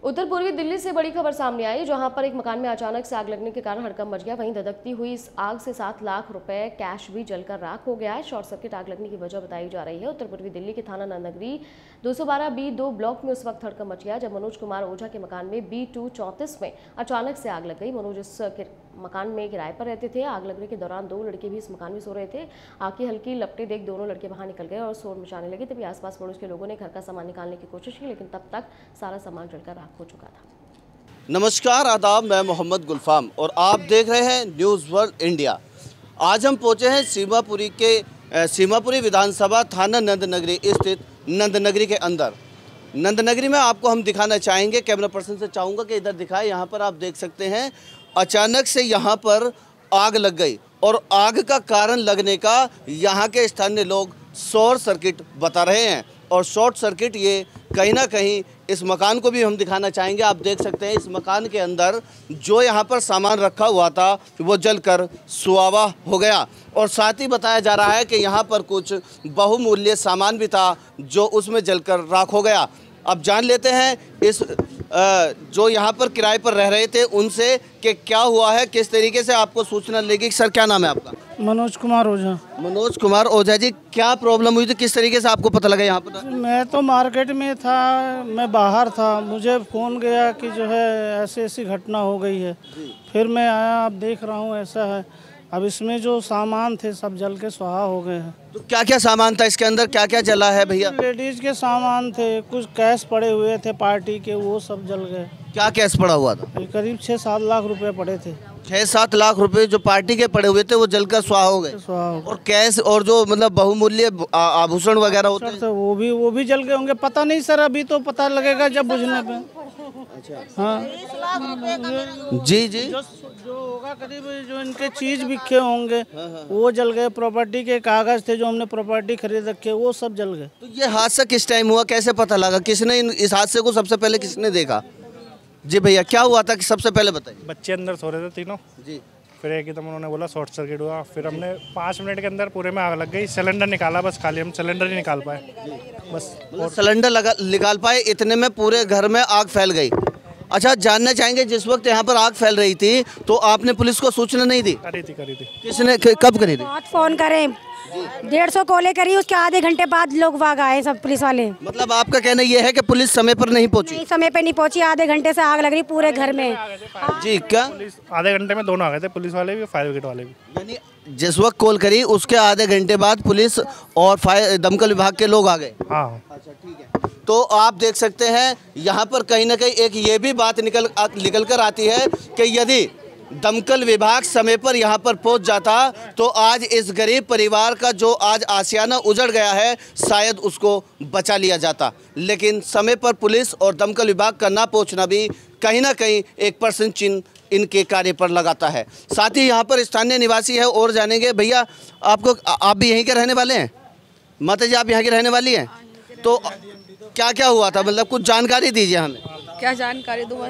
उत्तर पूर्वी दिल्ली से बड़ी खबर सामने आई, जहां पर एक मकान में अचानक से आग लगने के कारण हड़कंप मच गया। वहीं धधकती हुई इस आग से 7 लाख रुपए कैश भी जलकर राख हो गया है। शॉर्ट सर्किट आग लगने की वजह बताई जा रही है। उत्तर पूर्वी दिल्ली के थाना नंदनगरी 212B2 ब्लॉक में उस वक्त हड़कंप मच गया जब मनोज कुमार ओझा के मकान में B2 34 में अचानक से आग लग गई। मनोज इस मकान में किराए पर रहते थे। आग लगने के दौरान 2 लड़के भी इस मकान में सो रहे थे। आग की हल्की लपटें देख दोनों लड़के बाहर निकल गए और शोर मचाने लगे। तभी आसपास पड़ोस के लोगों ने घर का सामान निकालने की कोशिश की, लेकिन तब तक सारा सामान जलकर राख हो चुका था। नमस्कार, आदाब, मैं मोहम्मद गुलफाम और आप देख रहे हैं न्यूज़ वर्ल्ड इंडिया। आज हम पहुंचे हैं सीमापुरी विधानसभा थाना नंदनगरी स्थित नंदनगरी के अंदर। नंदनगरी में आपको हम दिखाना चाहेंगे, कैमरा पर्सन से चाहूँगा कि इधर दिखाए। यहाँ पर आप देख सकते हैं अचानक से यहाँ पर आग लग गई और आग का कारण लगने का यहाँ के स्थानीय लोग शॉर्ट सर्किट बता रहे हैं। और शॉर्ट सर्किट ये कहीं ना कहीं इस मकान को भी हम दिखाना चाहेंगे। आप देख सकते हैं इस मकान के अंदर जो यहाँ पर सामान रखा हुआ था वो जलकर सुआवा हो गया। और साथ ही बताया जा रहा है कि यहाँ पर कुछ बहुमूल्य सामान भी था जो उसमें जलकर राख हो गया। अब जान लेते हैं इस जो यहाँ पर किराए पर रह रहे थे उनसे कि क्या हुआ है, किस तरीके से आपको सूचना लगी। सर, क्या नाम है आपका? मनोज कुमार ओझा। मनोज कुमार ओझा जी, क्या प्रॉब्लम हुई थी, किस तरीके से आपको पता लगा यहाँ पर? मैं तो मार्केट में था, मैं बाहर था, मुझे फ़ोन गया कि जो है ऐसी ऐसी घटना हो गई है। फिर मैं आया, अब देख रहा हूँ ऐसा है। अब इसमें जो सामान थे सब जल के स्वाहा हो गए हैं। तो क्या क्या सामान था इसके अंदर, क्या क्या जला है भैया? लेडीज़ के सामान थे, कुछ कैश पड़े हुए थे पार्टी के, वो सब जल गए। क्या कैश पड़ा हुआ था? करीब 6-7 लाख रुपए पड़े थे। 6-7 लाख रुपए जो पार्टी के पड़े हुए थे वो जलकर स्वाहा हो गए। और कैश और जो मतलब बहुमूल्य आभूषण वगैरह होते हैं वो भी जल गए होंगे। पता नहीं सर, अभी तो पता लगेगा जब बुझने पे। अच्छा, हाँ जी जी, जो होगा करीब जो इनके चीज बिके होंगे वो जल गए। प्रॉपर्टी के कागज थे जो हमने प्रॉपर्टी खरीद रखे वो सब जल गए। तो ये हादसा किस टाइम हुआ, कैसे पता लगा, किसने इस हादसे को सबसे पहले किसने देखा? जी भैया, क्या हुआ था कि सबसे पहले बताइए। बच्चे अंदर सो रहे थे तीनों जी। फिर एकदम उन्होंने बोला शॉर्ट सर्किट हुआ। फिर हमने 5 मिनट के अंदर पूरे में आग लग गई। सिलेंडर निकाला, बस खाली हम सिलेंडर ही निकाल पाए बस। और सिलेंडर निकाल पाए, इतने में पूरे घर में आग फैल गई। अच्छा, जानना चाहेंगे जिस वक्त यहाँ पर आग फैल रही थी तो आपने पुलिस को सूचना नहीं दी? करी थी। किसने, कब करी थी? बहुत फोन करे, 150 कॉलें करी, उसके आधे घंटे बाद लोग भाग आए सब पुलिस वाले। मतलब आपका कहना ये है कि पुलिस समय पर नहीं पहुंची? नहीं, समय पे नहीं पहुंची। आधे घंटे से आग लग रही पूरे घर में। जी, क्या पुलिस आधे घंटे में दोनों आ गए थे, पुलिस वाले भी फायर ब्रिगेड वाले भी। यानी जिस वक्त कॉल करी उसके आधे घंटे बाद पुलिस और फायर दमकल विभाग के लोग आ गए? हाँ। अच्छा, ठीक है। तो आप देख सकते हैं यहाँ पर कहीं ना कहीं एक ये भी बात निकल कर आती है कि यदि दमकल विभाग समय पर यहाँ पर पहुँच जाता तो आज इस गरीब परिवार का जो आज आशियाना उजड़ गया है शायद उसको बचा लिया जाता। लेकिन समय पर पुलिस और दमकल विभाग का ना पहुँचना भी कहीं ना कहीं एक प्रश्न चिन्ह इनके कार्य पर लगाता है। साथ ही यहाँ पर स्थानीय निवासी है और जानेंगे। भैया, आप भी यहीं के रहने वाले हैं? माता जी, आप यहाँ की रहने वाली हैं? तो क्या क्या हुआ था, मतलब कुछ जानकारी दीजिए हमें। क्या जानकारी दूँ?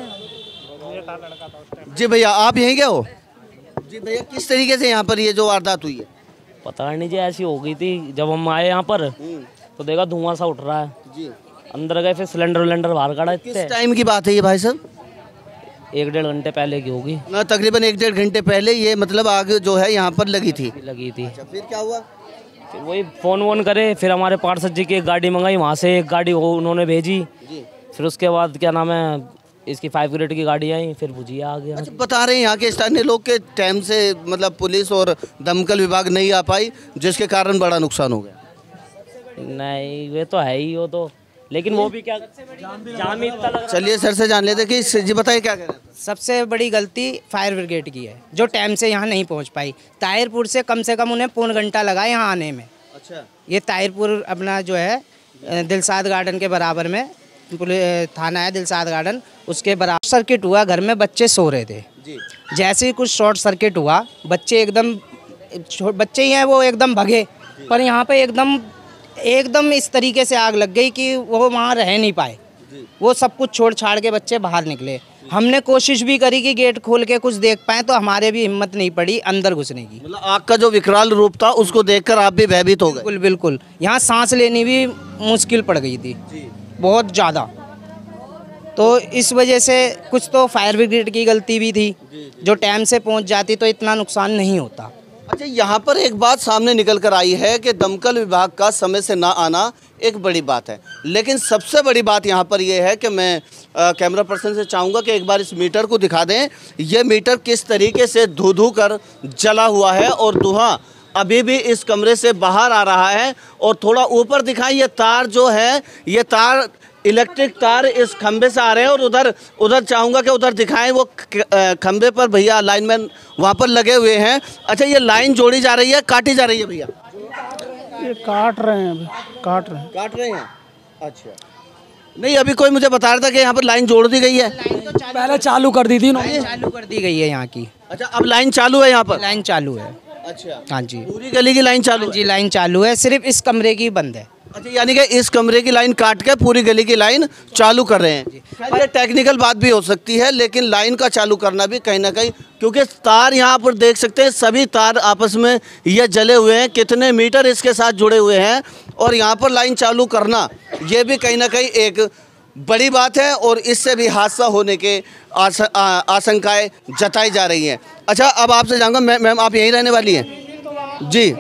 जी भैया, आप यहीं के हो? जी भैया, किस तरीके से यहाँ पर ये जो वारदात हुई है? पता नहीं जी, ऐसी हो गई थी। जब हम आए यहाँ पर तो देखा धुआं सा उठ रहा है जी। अंदर गए, फिर सिलेंडर बाहर काढ़ा। किस टाइम की बात है ये भाई साहब? 1-1.5 घंटे पहले की होगी ना, तकरीबन 1-1.5 घंटे पहले ये मतलब आग जो है यहाँ पर लगी थी। अच्छा, फिर क्या हुआ? फिर वही फोन करे, फिर हमारे पार्षद जी की एक गाड़ी मंगाई, वहाँ से एक गाड़ी उन्होंने भेजी जी। फिर उसके बाद क्या नाम है, इसकी 5 ग्रेड की गाड़ी आई, फिर भुजिया आ गया। अच्छा, बता रहे हैं यहाँ के स्थानीय लोग के टाइम से मतलब पुलिस और दमकल विभाग नहीं आ पाई जिसके कारण बड़ा नुकसान हो गया। नहीं, वे तो है ही, वो तो, लेकिन वो भी क्या जान इतना लग। चलिए सर से जान लेते कि जी बताइए क्या कह रहे हैं। सबसे बड़ी गलती फायर ब्रिगेड की है जो टाइम से यहाँ नहीं पहुँच पाई। ताहिरपुर से कम उन्हें 1.25 घंटा लगा यहाँ आने में। अच्छा, ये ताहिरपुर अपना जो है दिलसाद गार्डन के बराबर में थाना है, दिलसाद गार्डन, उसके बराबर सर्किट हुआ। घर में बच्चे सो रहे थे जी। जैसे ही कुछ शॉर्ट सर्किट हुआ, बच्चे ही हैं वो एकदम भगे, पर यहाँ पे एकदम इस तरीके से आग लग गई कि वो वहाँ रह नहीं पाए। वो सब कुछ छोड़ छाड़ के बच्चे बाहर निकले। हमने कोशिश भी करी कि गेट खोल के कुछ देख पाए, तो हमारे भी हिम्मत नहीं पड़ी अंदर घुसने की। मतलब आग का जो विकराल रूप था उसको देखकर आप भी भयभीत हो गए? बिल्कुल। यहाँ सांस लेनी भी मुश्किल पड़ गई थी, बहुत ज़्यादा। तो इस वजह से कुछ तो फायर ब्रिगेड की गलती भी थी, जो टाइम से पहुंच जाती तो इतना नुकसान नहीं होता। अच्छा, यहाँ पर एक बात सामने निकल कर आई है कि दमकल विभाग का समय से ना आना एक बड़ी बात है, लेकिन सबसे बड़ी बात यहाँ पर यह है कि मैं कैमरा पर्सन से चाहूँगा कि एक बार इस मीटर को दिखा दें। ये मीटर किस तरीके से धू धू कर जला हुआ है और धुआं अभी भी इस कमरे से बाहर आ रहा है। और थोड़ा ऊपर दिखाएं, ये तार जो है, ये तार इलेक्ट्रिक तार इस खंबे से आ रहे हैं और उधर चाहूँगा कि उधर दिखाएं, वो खंबे पर भैया लाइनमैन वहाँ पर लगे हुए हैं। अच्छा, ये लाइन जोड़ी जा रही है, काटी जा रही है भैया? ये काट रहे हैं, काट रहे हैं। अच्छा, नहीं अभी कोई मुझे बता रहा था कि यहाँ पर लाइन जोड़ दी गई है। पहले चालू कर दी थी, चालू कर दी गई है यहाँ की। अच्छा, अब लाइन चालू है यहाँ पर? लाइन चालू है। अच्छा, हाँ जी, पूरी गली की लाइन चालू? जी लाइन चालू है, सिर्फ इस कमरे की बंद है। अच्छा, यानी कि इस कमरे की लाइन काट के पूरी गली की लाइन चालू कर रहे हैं। ये टेक्निकल बात भी हो सकती है, लेकिन लाइन का चालू करना भी कहीं ना कहीं, क्योंकि तार यहाँ पर देख सकते हैं, सभी तार आपस में ये जले हुए हैं, कितने मीटर इसके साथ जुड़े हुए हैं, और यहाँ पर लाइन चालू करना ये भी कहीं ना कहीं एक बड़ी बात है और इससे भी हादसा होने के आशंकाएं जताई जा रही हैं। अच्छा, अब आपसे जाऊँगा, मैम आप यहीं रहने वाली हैं जी?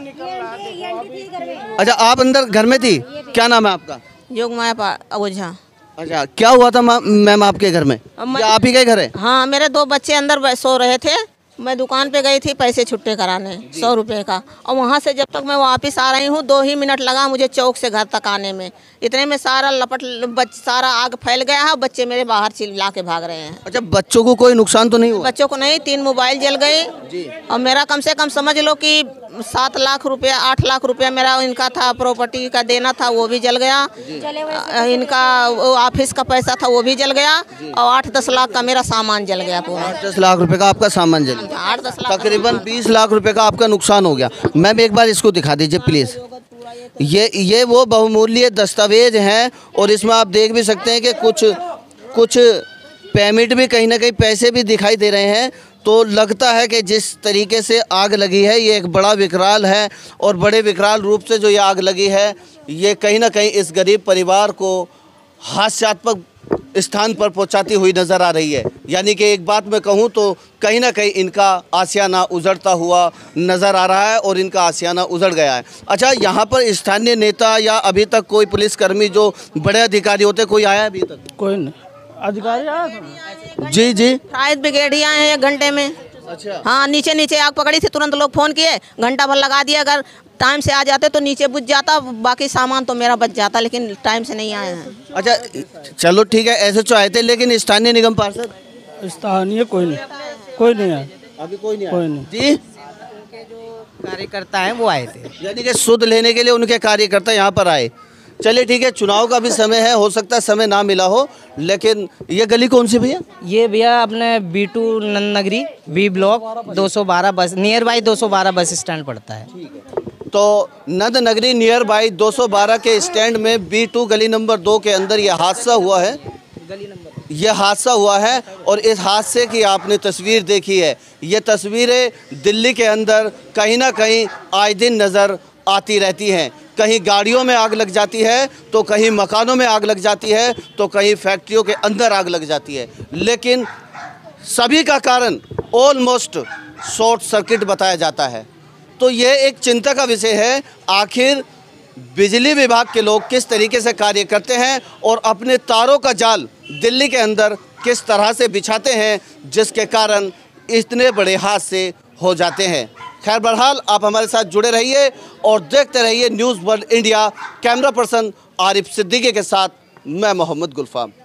अच्छा, आप अंदर घर में थी, क्या नाम है आपका? योगमाया ओझा। अच्छा, क्या हुआ था मैम आपके घर में? या आप ही के घर है? हाँ, मेरे 2 बच्चे अंदर सो रहे थे, मैं दुकान पे गई थी पैसे छुट्टे कराने 100 रुपये का, और वहाँ से जब तक मैं वापस आ रही हूँ 2 ही मिनट लगा मुझे चौक से घर तक आने में। इतने में सारा सारा आग फैल गया है, बच्चे मेरे बाहर चिल्ला के भाग रहे हैं। अच्छा, बच्चों को कोई नुकसान तो नहीं हुआ? बच्चों को नहीं, 3 मोबाइल जल गए और मेरा कम से कम समझ लो कि 7 लाख रुपया 8 लाख रुपया मेरा इनका था, प्रॉपर्टी का देना था, वो भी जल गया। इनका ऑफिस का पैसा था, वो भी जल गया, और 8-10 लाख का मेरा सामान जल गया पूरा। 8-10 लाख रुपए का आपका सामान जल गया? 8-10 लाख, तकरीबन 20 लाख रुपए का आपका नुकसान हो गया। मैम एक बार इसको दिखा दीजिए प्लीज़। ये वो बहुमूल्य दस्तावेज हैं और इसमें आप देख भी सकते हैं कि कुछ पेमेंट भी, कहीं ना कहीं पैसे भी दिखाई दे रहे हैं। तो लगता है कि जिस तरीके से आग लगी है ये एक बड़ा विकराल है, और बड़े विकराल रूप से जो ये आग लगी है ये कहीं ना कहीं इस गरीब परिवार को हास्यास्पद स्थान पर पहुंचाती हुई नज़र आ रही है। यानी कि एक बात मैं कहूं तो कहीं ना कहीं इनका आशियाना उजड़ता हुआ नज़र आ रहा है और इनका आशियाना उजड़ गया है। अच्छा, यहाँ पर स्थानीय नेता या अभी तक कोई पुलिसकर्मी जो बड़े अधिकारी होते, कोई आया अभी तक? कोई नहीं अधिकारी आया था? जी फायर ब्रिगेड ही आए हैं 1 घंटे में। अच्छा, हाँ, नीचे आग पकड़ी थी, तुरंत लोग फ़ोन किए, घंटा भर लगा दिया। अगर टाइम से आ जाते तो नीचे बुझ जाता, बाकी सामान तो मेरा बच जाता, लेकिन टाइम से नहीं आए हैं। अच्छा चलो ठीक है, ऐसे तो आए थे, लेकिन स्थानीय निगम पार्षद? स्थानीय कोई नहीं आया अभी, कोई नहीं जी। कार्यकर्ता हैं वो आए थे, यानी कि सुध लेने के लिए उनके कार्यकर्ता यहाँ पर आए। चलिए ठीक है, चुनाव का भी समय है, हो सकता है समय ना मिला हो, लेकिन ये गली कौन सी भैया? ये भैया अपने B2 नंद नगरी B ब्लॉक 212 बस, नियर बाई 212 बस स्टैंड पड़ता है। तो नंद नगरी नियर बाई 212 के स्टैंड में B2 गली नंबर 2 के अंदर यह हादसा हुआ है। यह हादसा हुआ है और इस हादसे की आपने तस्वीर देखी है। ये तस्वीरें दिल्ली के अंदर कहीं ना कहीं आए दिन नज़र आती रहती हैं। कहीं गाड़ियों में आग लग जाती है, तो कहीं मकानों में आग लग जाती है, तो कहीं फैक्ट्रियों के अंदर आग लग जाती है, लेकिन सभी का कारण ऑलमोस्ट शॉर्ट सर्किट बताया जाता है। तो ये एक चिंता का विषय है, आखिर बिजली विभाग के लोग किस तरीके से कार्य करते हैं और अपने तारों का जाल दिल्ली के अंदर किस तरह से बिछाते हैं, जिसके कारण इतने बड़े हादसे हो जाते हैं। खैर बहरहाल आप हमारे साथ जुड़े रहिए और देखते रहिए news world India. Camera person Arif Siddiqui के साथ मैं मोहम्मद गुलफाम।